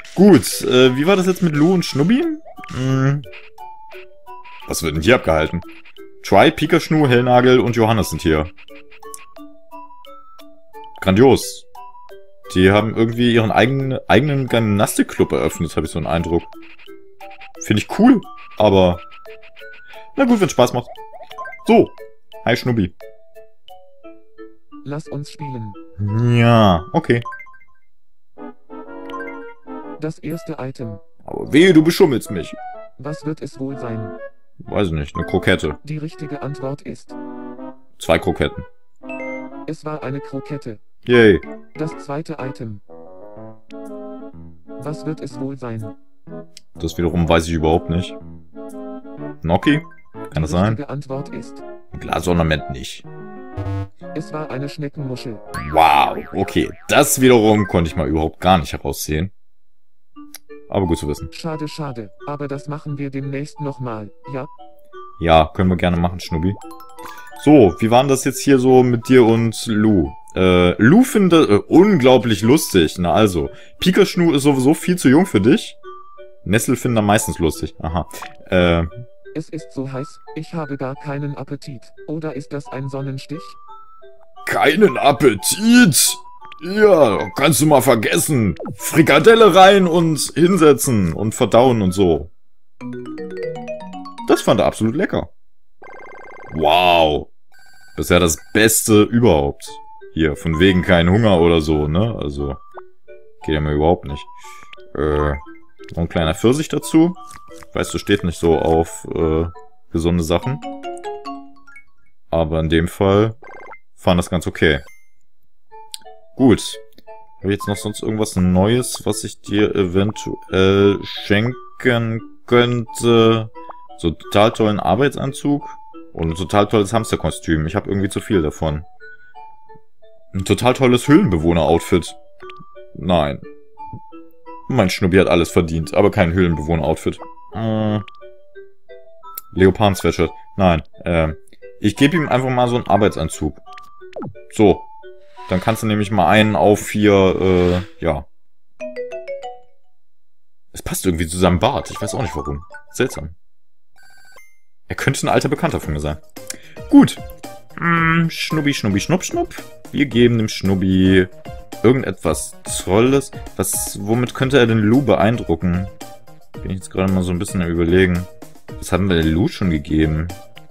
Gut, wie war das jetzt mit Lou und Schnubbi? Was wird denn hier abgehalten? Try, Pikachu, Hellnagel und Johannes sind hier. Grandios. Die haben irgendwie ihren eigenen Gymnastikclub eröffnet, habe ich so einen Eindruck. Finde ich cool, aber... Na gut, wenn Spaß macht. So. Hi, Schnubbi. Lass uns spielen. Ja, okay. Das erste Item. Aber wehe, du beschummelst mich. Was wird es wohl sein? Weiß ich nicht, eine Krokette. Die richtige Antwort ist... 2 Kroketten. Es war eine Krokette. Yay. Das zweite Item. Was wird es wohl sein? Das wiederum weiß ich überhaupt nicht. Gnocchi? Kann das Die sein? richtige Antwort ist... Ein Glasornament nicht. Es war eine Schneckenmuschel. Wow, okay. Das wiederum konnte ich mal überhaupt gar nicht heraussehen. Aber gut zu wissen. Schade, schade. Aber das machen wir demnächst nochmal, ja? Ja, können wir gerne machen, Schnubbi. So, wie war denn das jetzt hier so mit dir und Lou? Lou findet unglaublich lustig. Na also, Pikachu ist sowieso viel zu jung für dich. Nestle finden er meistens lustig. Aha. Es ist so heiß, ich habe gar keinen Appetit. Oder ist das ein Sonnenstich? Keinen Appetit? Ja, kannst du mal vergessen. Frikadelle rein und hinsetzen und verdauen und so. Das fand er absolut lecker. Wow. Bisher das Beste überhaupt. Hier, von wegen kein Hunger oder so, ne? Also, geht ja mir überhaupt nicht. Noch ein kleiner Pfirsich dazu. Weißt du, steht nicht so auf gesunde Sachen. Aber in dem Fall fand das ganz okay. Gut. Habe ich jetzt noch sonst irgendwas Neues, was ich dir eventuell schenken könnte? So total tollen Arbeitsanzug und ein total tolles Hamsterkostüm. Ich habe irgendwie zu viel davon. Ein total tolles Höhlenbewohner-Outfit. Nein. Mein Schnubbi hat alles verdient, aber kein Höhlenbewohner-Outfit. Leoparden-Sweatshirt. Nein. Ich gebe ihm einfach mal so einen Arbeitsanzug. So. Dann kannst du nämlich mal einen auf hier, ja. Es passt irgendwie zu seinem Bart. Ich weiß auch nicht warum. Seltsam. Er könnte ein alter Bekannter von mir sein. Gut. Schnubbi, Schnubbi, Schnupp, Schnupp. Wir geben dem Schnubbi irgendetwas Tolles. Womit könnte er den Lou beeindrucken? Bin ich jetzt gerade mal so ein bisschen am Überlegen. Was haben wir den Lou schon gegeben?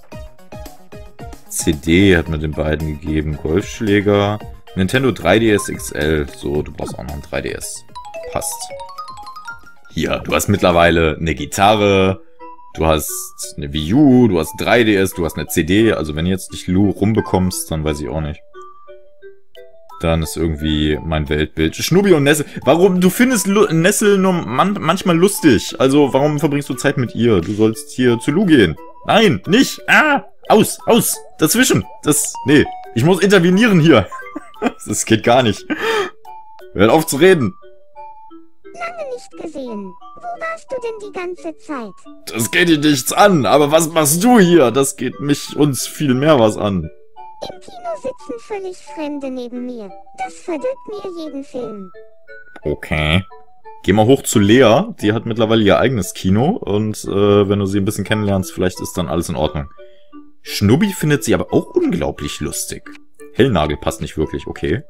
CD hat man den beiden gegeben. Golfschläger. Nintendo 3DS XL. So, du brauchst auch noch einen 3DS. Passt. Hier, du hast mittlerweile eine Gitarre. Du hast eine Wii U. Du hast 3DS. Du hast eine CD. Also wenn du jetzt nicht Lou rumbekommst, dann weiß ich auch nicht. Dann ist irgendwie mein Weltbild. Schnubbi und Nessel. Warum? Du findest Nessel nur manchmal lustig. Also warum verbringst du Zeit mit ihr? Du sollst hier zu Lou gehen. Nein, nicht. Ah, aus. Dazwischen. Nee. Ich muss intervenieren hier. Das geht gar nicht. Hört auf zu reden. Lange nicht gesehen. Wo warst du denn die ganze Zeit? Das geht dir nichts an. Aber was machst du hier? Das geht uns viel mehr was an. Im Kino sitzen völlig Fremde neben mir. Das verdirbt mir jeden Film. Okay. Geh mal hoch zu Lea. Die hat mittlerweile ihr eigenes Kino. Und wenn du sie ein bisschen kennenlernst, vielleicht ist dann alles in Ordnung. Schnubbi findet sie aber auch unglaublich lustig. Hellnagel passt nicht wirklich, okay.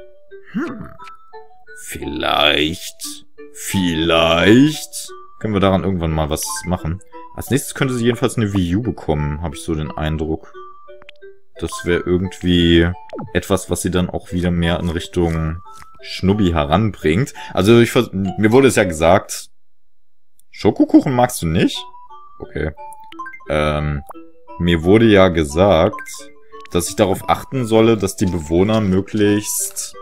Vielleicht können wir daran irgendwann mal was machen. Als nächstes könnte sie jedenfalls eine Wii U bekommen, habe ich so den Eindruck. Das wäre irgendwie etwas, was sie dann auch wieder mehr in Richtung Schnubbi heranbringt. Also mir wurde es ja gesagt, Schokokuchen magst du nicht? Okay. Mir wurde ja gesagt, dass ich darauf achten solle, dass die Bewohner möglichst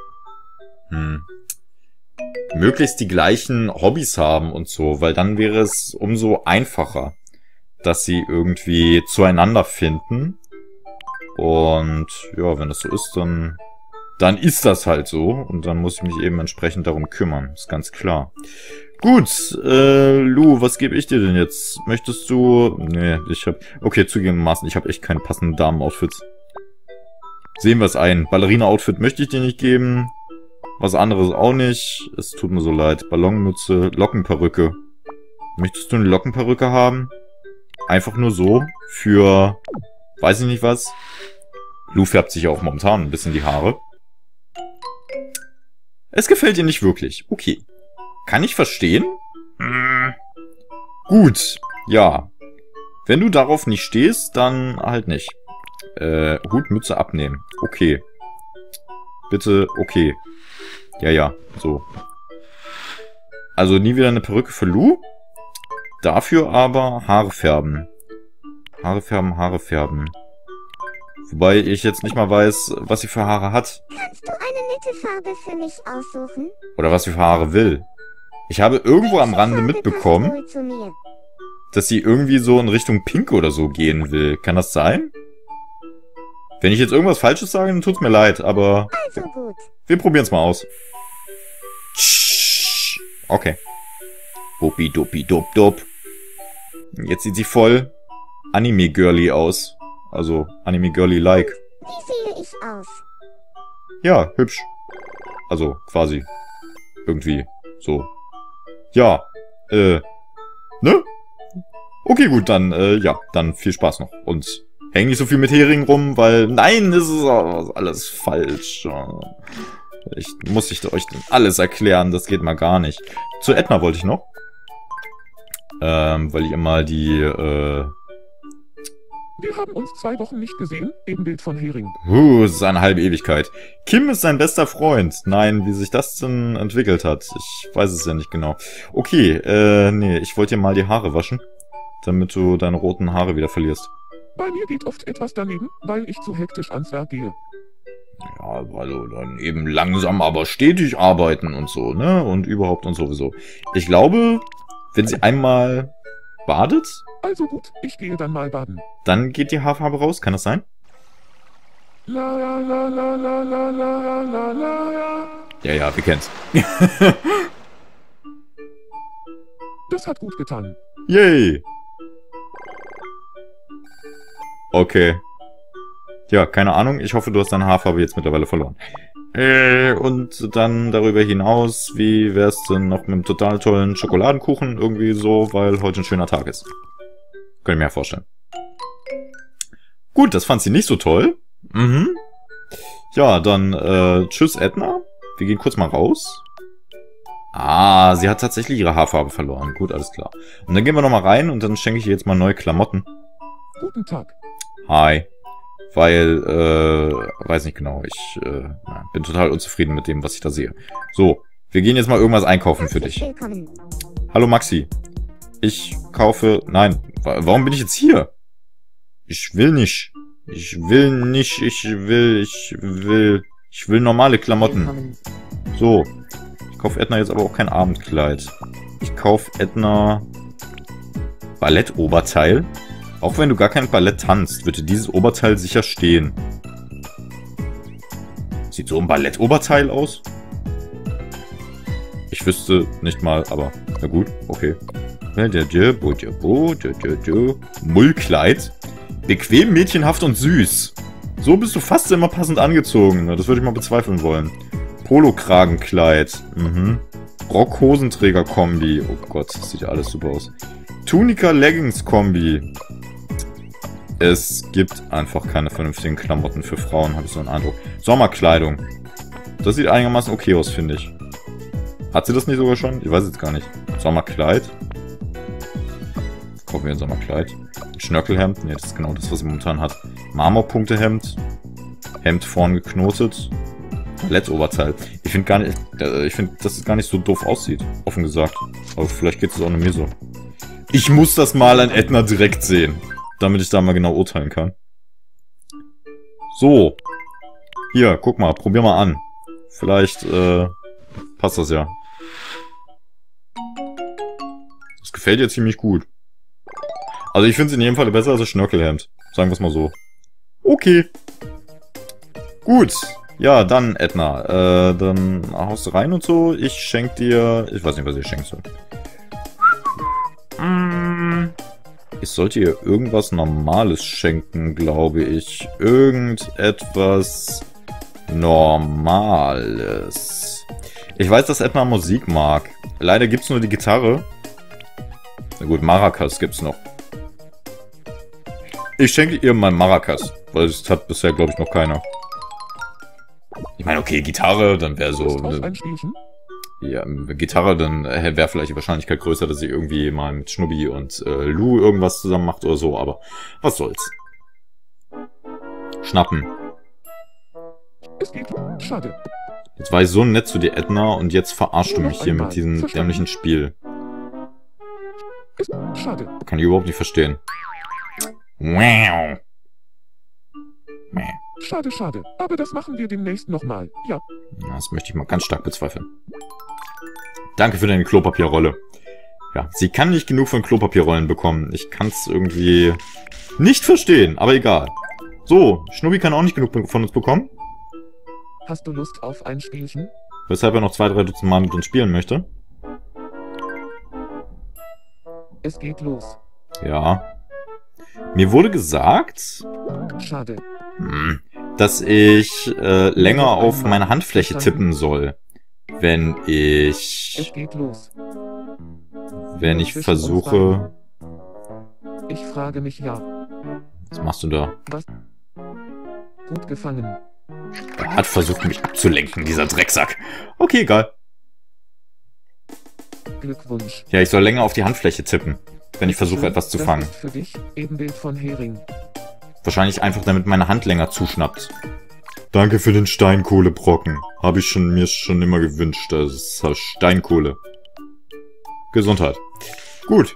die gleichen Hobbys haben und so, weil dann wäre es umso einfacher, dass sie irgendwie zueinander finden. Und ja, wenn das so ist, dann ist das halt so. Und dann muss ich mich eben entsprechend darum kümmern. Ist ganz klar. Gut, Lou, was gebe ich dir denn jetzt? Möchtest du... Nee, okay, zugegebenermaßen, ich habe echt keine passenden Damen-Outfits. Sehen wir es ein. Ballerina-Outfit möchte ich dir nicht geben. Was anderes auch nicht. Es tut mir so leid. Ballonmütze, Lockenperücke. Möchtest du eine Lockenperücke haben? Einfach nur so. Für... weiß ich nicht was. Lou färbt sich auch momentan ein bisschen die Haare. Es gefällt ihr nicht wirklich. Okay. Kann ich verstehen? Gut. Ja. Wenn du darauf nicht stehst, dann halt nicht. Hut, Mütze abnehmen. Okay. Bitte, okay. Ja, ja, so. Also nie wieder eine Perücke für Lou. Dafür aber Haare färben. Haare färben, Haare färben. Wobei ich jetzt nicht mal weiß, was sie für Haare hat. Kannst du eine nette Farbe für mich aussuchen? Oder was sie für Haare will. Ich habe irgendwo am Rande Farbe mitbekommen, passt wohl zu mir. dass sie irgendwie so in Richtung Pink oder so gehen will. Kann das sein? Wenn ich jetzt irgendwas Falsches sage, dann tut's mir leid, aber Also gut. wir probieren's mal aus. Okay. Buppi duppi dup dup. Jetzt sieht sie voll Anime-Girly aus. Also Anime-Girly-like. Wie sehe ich aus? Ja, hübsch. Also quasi. Irgendwie. So. Ja. Ne? Okay, gut, dann, ja. Dann viel Spaß noch. Und häng nicht so viel mit Hering rum, weil... Nein, das ist alles falsch. Ich muss euch alles erklären. Das geht mal gar nicht. Zu Edna wollte ich noch. Weil ihr mal die, Wir haben uns 2 Wochen nicht gesehen. Ebenbild von Hering. das ist eine halbe Ewigkeit. Kim ist sein bester Freund. Nein, wie sich das denn entwickelt hat. Ich weiß es ja nicht genau. Okay, nee, ich wollte dir mal die Haare waschen. Damit du deine roten Haare wieder verlierst. Bei mir geht oft etwas daneben, weil ich zu hektisch ans Werk gehe. Ja, also dann eben langsam, aber stetig arbeiten und so, ne? Und überhaupt und sowieso. Ich glaube, wenn sie einmal badet, Also gut, ich gehe dann mal baden. dann geht die Haarfarbe raus. Kann das sein? La la la la la la la la la. Ja, ja, wir kennen's. Das hat gut getan. Yay! Okay. Ja, keine Ahnung. Ich hoffe, du hast deine Haarfarbe jetzt mittlerweile verloren. Und dann darüber hinaus, wie wär's denn noch mit einem total tollen Schokoladenkuchen? Irgendwie so, weil heute ein schöner Tag ist. Könnte ich mir ja vorstellen. Gut, das fand sie nicht so toll. Mhm. Ja, dann, tschüss Edna. Wir gehen kurz mal raus. Ah, sie hat tatsächlich ihre Haarfarbe verloren. Gut, alles klar. Und dann gehen wir nochmal rein und dann schenke ich ihr jetzt mal neue Klamotten. Guten Tag. Hi. Weil, weiß nicht genau, ich bin total unzufrieden mit dem, was ich da sehe. So, wir gehen jetzt mal irgendwas einkaufen für dich. Willkommen. Hallo Maxi. Ich kaufe... Nein, warum bin ich jetzt hier? Ich will nicht. Ich will nicht, ich will normale Klamotten. Willkommen. So. Ich kaufe Edna jetzt aber auch kein Abendkleid. Ich kaufe Edna... Ballettoberteil. Auch wenn du gar kein Ballett tanzt, wird dir dieses Oberteil sicher stehen. Sieht so ein Ballettoberteil aus? Ich wüsste nicht mal, aber na gut, okay. Mullkleid. Bequem, mädchenhaft und süß. So bist du fast immer passend angezogen. Das würde ich mal bezweifeln wollen. Polokragenkleid. Rockhosenträger-Kombi. Oh Gott, das sieht ja alles super aus. Tunika-Leggings-Kombi. Es gibt einfach keine vernünftigen Klamotten für Frauen, habe ich so einen Eindruck. Sommerkleidung. Das sieht einigermaßen okay aus, finde ich. Hat sie das nicht sogar schon? Ich weiß jetzt gar nicht. Sommerkleid. Kaufen wir ein Sommerkleid. Ein Schnörkelhemd. Ne, das ist genau das, was sie momentan hat. Marmorpunktehemd. Hemd vorn geknotet. Ballettoberteil. Ich finde gar nicht, dass es gar nicht so doof aussieht. Offen gesagt. Aber vielleicht geht es auch nur mir so. Ich muss das mal an Edna direkt sehen. Damit ich da mal genau urteilen kann. So. Hier, guck mal, probier mal an. Vielleicht, passt das ja. Das gefällt ihr ziemlich gut. Also ich finde es in jedem Fall besser als das Schnörkelhemd. Sagen wir es mal so. Okay. Gut. Ja, dann, Edna. Dann haust du rein und so. Ich schenk dir... Ich weiß nicht, was ich schenken soll. Ich sollte ihr irgendwas Normales schenken, glaube ich. Irgendetwas Normales. Ich weiß, dass Edna Musik mag. Leider gibt's nur die Gitarre. Na gut, Maracas gibt's noch. Ich schenke ihr mal Maracas, weil es hat bisher, glaube ich, noch keiner. Ich meine, okay, Gitarre, dann wäre so... Ja, Gitarre, dann wäre vielleicht die Wahrscheinlichkeit größer, dass sie irgendwie mal mit Schnubbi und Lou irgendwas zusammen macht oder so, aber was soll's. Schnappen. Es geht. Schade. Jetzt war ich so nett zu dir, Edna, und jetzt verarschst du mich hier mit diesem dämlichen Spiel. Schade. Kann ich überhaupt nicht verstehen. Wow. Schade, schade. Aber das machen wir demnächst nochmal. Ja. Das möchte ich mal ganz stark bezweifeln. Danke für deine Klopapierrolle. Ja, sie kann nicht genug von Klopapierrollen bekommen. Ich kann es irgendwie nicht verstehen, aber egal. So, Schnubbi kann auch nicht genug von uns bekommen. Hast du Lust auf ein Spielchen? Weshalb er noch 2, 3 Dutzend Mal mit uns spielen möchte. Es geht los. Ja. Mir wurde gesagt, Schade. dass ich länger auf meine Handfläche tippen soll, wenn Es ich geht los. versuche... Ich frage mich ja. Was machst du da? Was? Gut gefangen. Er hat versucht, mich abzulenken, dieser Drecksack. Okay, egal. Glückwunsch. Ja, ich soll länger auf die Handfläche tippen, wenn ich versuche, etwas zu Das fangen. ist für dich, Ebenbild von Hering. Wahrscheinlich einfach, damit meine Hand länger zuschnappt. Danke für den Steinkohlebrocken. Habe ich mir schon immer gewünscht. Das ist Steinkohle. Gesundheit. Gut.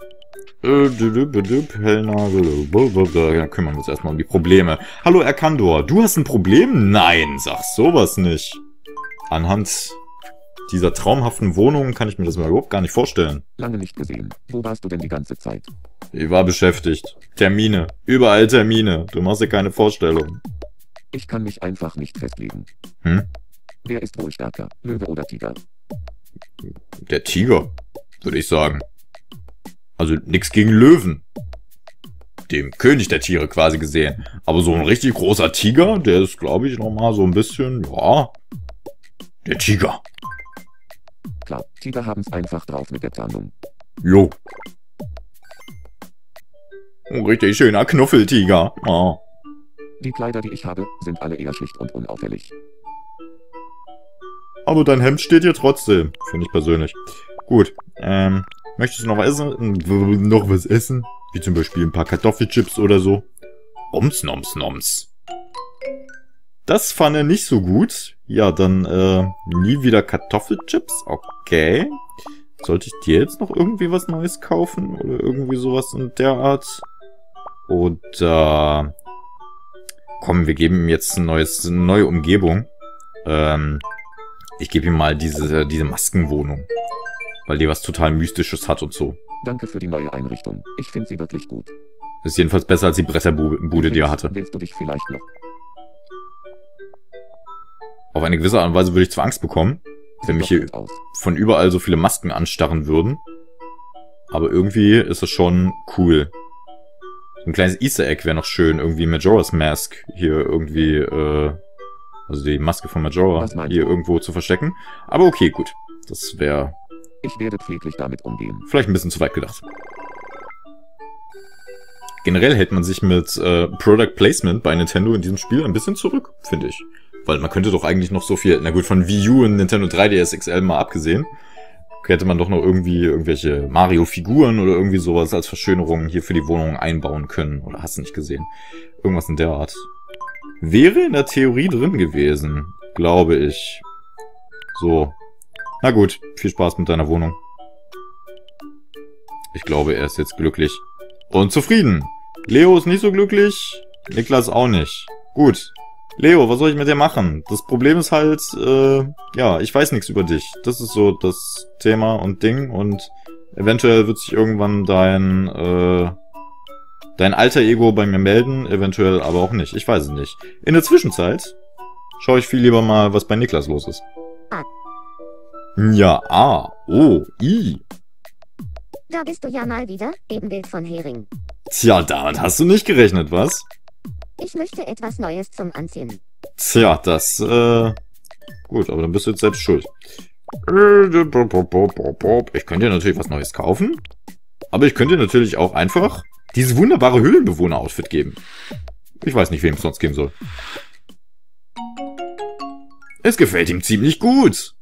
Hellnagel. Dann kümmern wir uns erstmal um die Probleme. Hallo Erkandor, du hast ein Problem? Nein, sag sowas nicht. Anhand dieser traumhaften Wohnung kann ich mir das mal überhaupt gar nicht vorstellen. Lange nicht gesehen. Wo warst du denn die ganze Zeit? Ich war beschäftigt. Termine. Überall Termine. Du machst dir keine Vorstellung. Ich kann mich einfach nicht festlegen. Wer ist wohl stärker, Löwe oder Tiger? Der Tiger, würde ich sagen. Also nix gegen Löwen. Dem König der Tiere quasi gesehen. Aber so ein richtig großer Tiger, der ist, glaube ich, nochmal so ein bisschen, ja, der Tiger. Klar, Tiger haben's einfach drauf mit der Tarnung. Jo. Ein richtig schöner Knuffeltiger. Oh. Die Kleider, die ich habe, sind alle eher schlicht und unauffällig. Aber dein Hemd steht hier trotzdem, finde ich persönlich. Gut, möchtest du noch was essen? Noch was essen? Wie zum Beispiel ein paar Kartoffelchips oder so. Oms, noms, noms. Das fand er nicht so gut. Ja, dann, nie wieder Kartoffelchips. Okay. Sollte ich dir jetzt noch irgendwie was Neues kaufen? Oder irgendwie sowas in der Art? Oder... Komm, wir geben ihm jetzt eine neue Umgebung. Ich gebe ihm mal diese Maskenwohnung. Weil die was total Mystisches hat und so. Danke für die neue Einrichtung. Ich finde sie wirklich gut. Ist jedenfalls besser als die Bretterbude, die er hatte. Willst du dich vielleicht noch? Auf eine gewisse Art und Weise würde ich zwar Angst bekommen, wenn mich hier von überall so viele Masken anstarren würden. Aber irgendwie ist es schon cool. So ein kleines Easter Egg wäre noch schön. Irgendwie Majora's Mask hier irgendwie, also die Maske von Majora hier irgendwo zu verstecken. Aber okay, gut. Das wäre... Ich werde pfleglich damit umgehen. Vielleicht ein bisschen zu weit gedacht. Generell hält man sich mit Product Placement bei Nintendo in diesem Spiel ein bisschen zurück, finde ich. Weil man könnte doch eigentlich noch so viel, na gut, von Wii U und Nintendo 3DS XL mal abgesehen, hätte man doch noch irgendwie irgendwelche Mario-Figuren oder irgendwie sowas als Verschönerung hier für die Wohnung einbauen können. Oder hast du nicht gesehen? Irgendwas in der Art. Wäre in der Theorie drin gewesen, glaube ich. So. Na gut, viel Spaß mit deiner Wohnung. Ich glaube, er ist jetzt glücklich. Und zufrieden. Leo ist nicht so glücklich. Niklas auch nicht. Gut. Leo, was soll ich mit dir machen? Das Problem ist halt, ja, ich weiß nichts über dich. Das ist so das Thema und Ding. Und eventuell wird sich irgendwann dein alter Ego bei mir melden. Eventuell aber auch nicht. Ich weiß es nicht. In der Zwischenzeit schaue ich viel lieber mal, was bei Niklas los ist. Ja, I. Da bist du ja mal wieder, Ebenbild von Hering. Tja, damit hast du nicht gerechnet, was? Ich möchte etwas Neues zum Anziehen. Tja, das, gut, aber dann bist du jetzt selbst schuld. Ich könnte natürlich was Neues kaufen. Aber ich könnte natürlich auch einfach dieses wunderbare Höhlenbewohner-Outfit geben. Ich weiß nicht, wem es sonst geben soll. Es gefällt ihm ziemlich gut.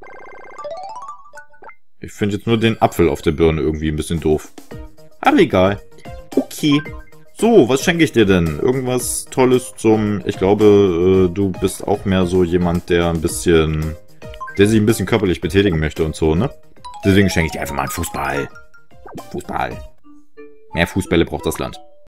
Ich finde jetzt nur den Apfel auf der Birne irgendwie ein bisschen doof. Aber egal. Okay. So, was schenke ich dir denn? Irgendwas Tolles zum... Ich glaube, du bist auch mehr so jemand, der sich ein bisschen körperlich betätigen möchte und so, ne? Deswegen schenke ich dir einfach mal einen Fußball. Fußball. Mehr Fußbälle braucht das Land.